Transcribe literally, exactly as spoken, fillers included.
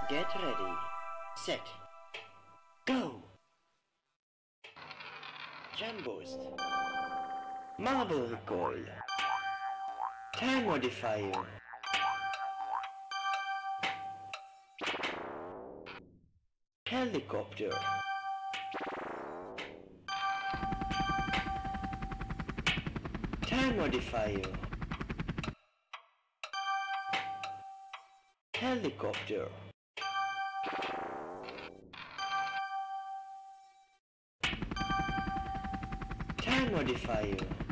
Get ready. Set. Go! Jump boost. Marble recoil. Time modifier. Helicopter. Time modifier. Helicopter. Time modifier.